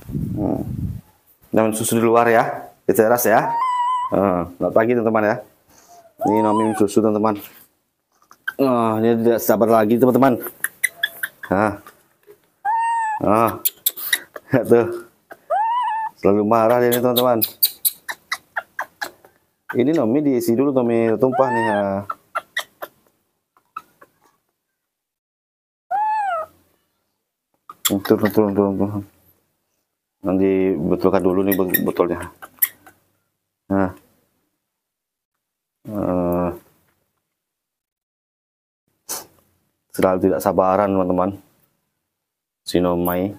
Jangan susu di luar ya, di teras ya. Selamat pagi teman-teman ya. Ini Nomi minum susu teman-teman. Ini tidak sabar lagi teman-teman. Tuh, selalu marah ini teman-teman. Ini Nomi diisi dulu, Nomi tumpah nih ya. Turun. Nanti betulkan dulu nih botolnya. Selalu tidak sabaran teman-teman. Si Nomai.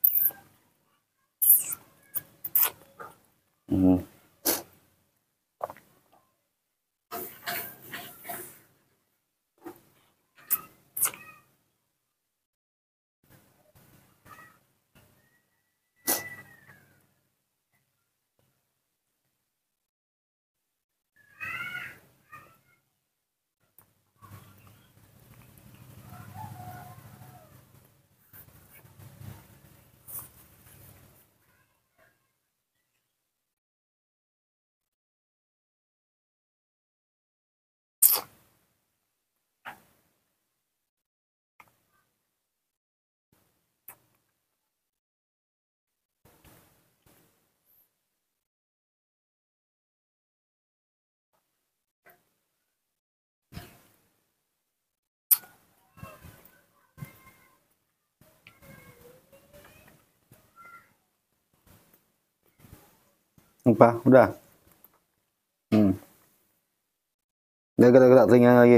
Apa? Udah. Udah gerak-gerak telinga lagi.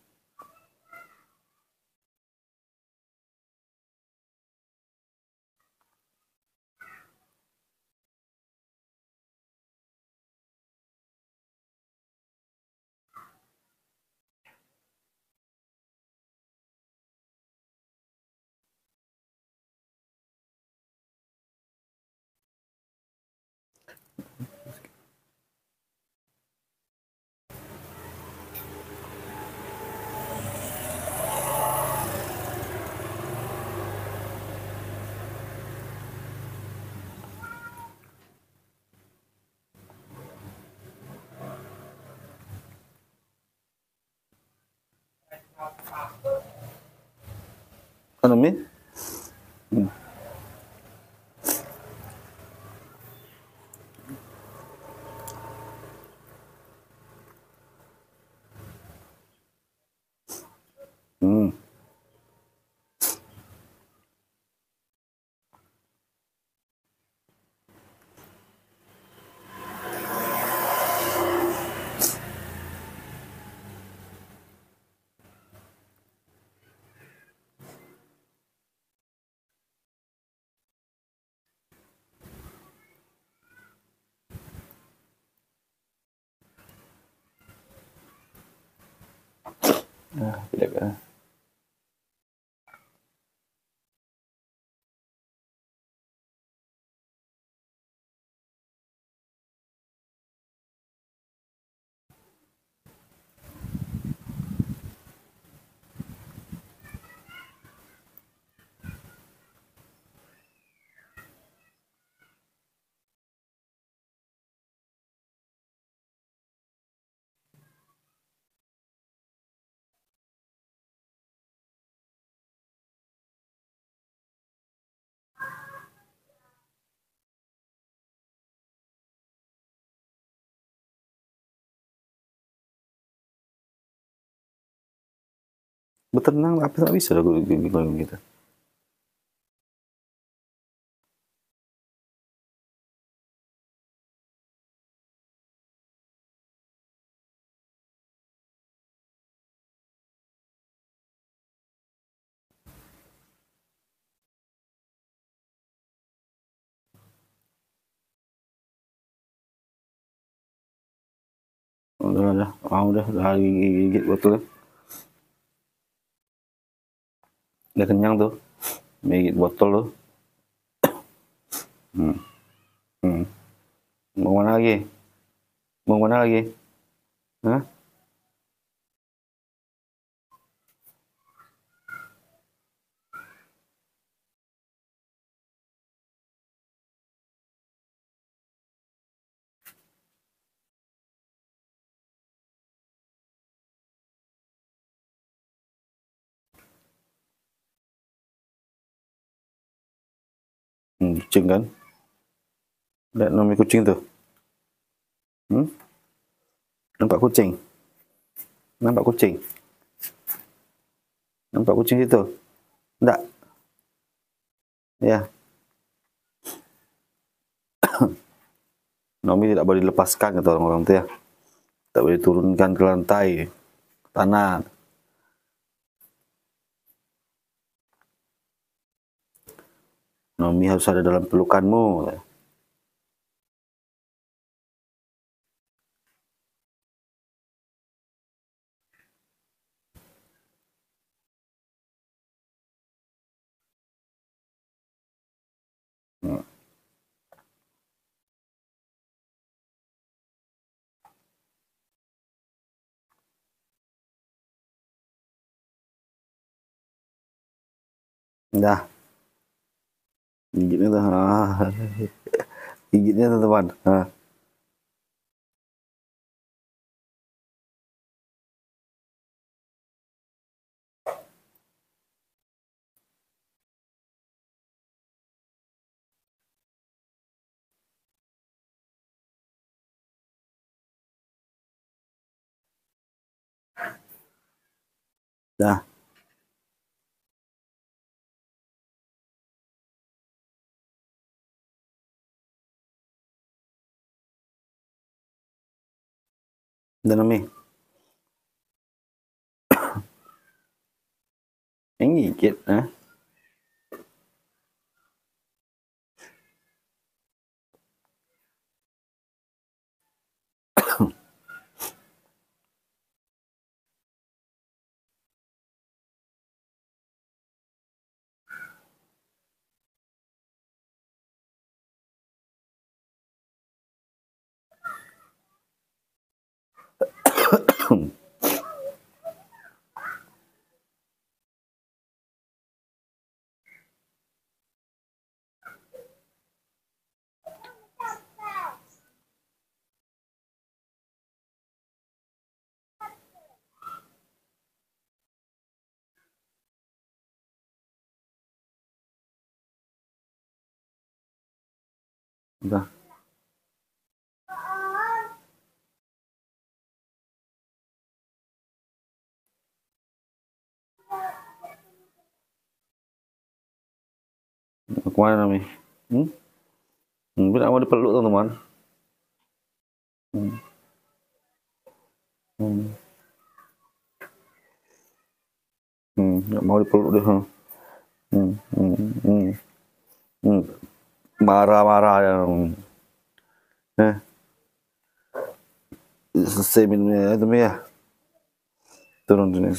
Nomi? Tidak kan. Betenang apa nggak bisa gue gitu. Udah lagi gigit botol. Udah kenyang tuh, gigit botol tuh. Mau mana lagi? Mau mana lagi? Hah? Kucing kan? Lihat Nomi kucing tuh. Nampak kucing? Nampak kucing? Nampak kucing itu? Enggak? Ya. Nomi tidak boleh dilepaskan kata orang-orang tuh ya. Tak boleh turunkan ke lantai, ke tanah. Nomi harus ada dalam pelukanmu. Dah, gigitnya tuh. Gigitnya tuh teman. Dah. Dan Nomi. Yang gigit, Udah. Kemana Nomi? Tidak mau dipeluk teman-teman. Nggak mau dipeluk deh. Marah-marah yang. Selesai minumnya ya, Nomi ya. Turun sini.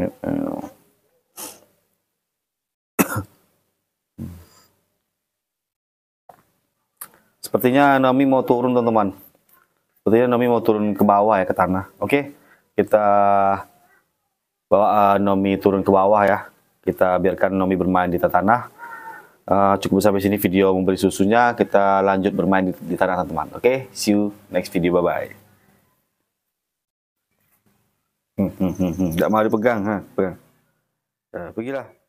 Sepertinya Nomi mau turun teman-teman. Sepertinya Nomi mau turun ke bawah ya, ke tanah. Oke, kita bawa Nomi turun ke bawah ya. Kita biarkan Nomi bermain di tanah. Cukup sampai sini video memberi susunya. Kita lanjut bermain di tanah teman-teman. Oke, see you next video. Bye-bye. Nggak mau dipegang, pegang. Pergilah.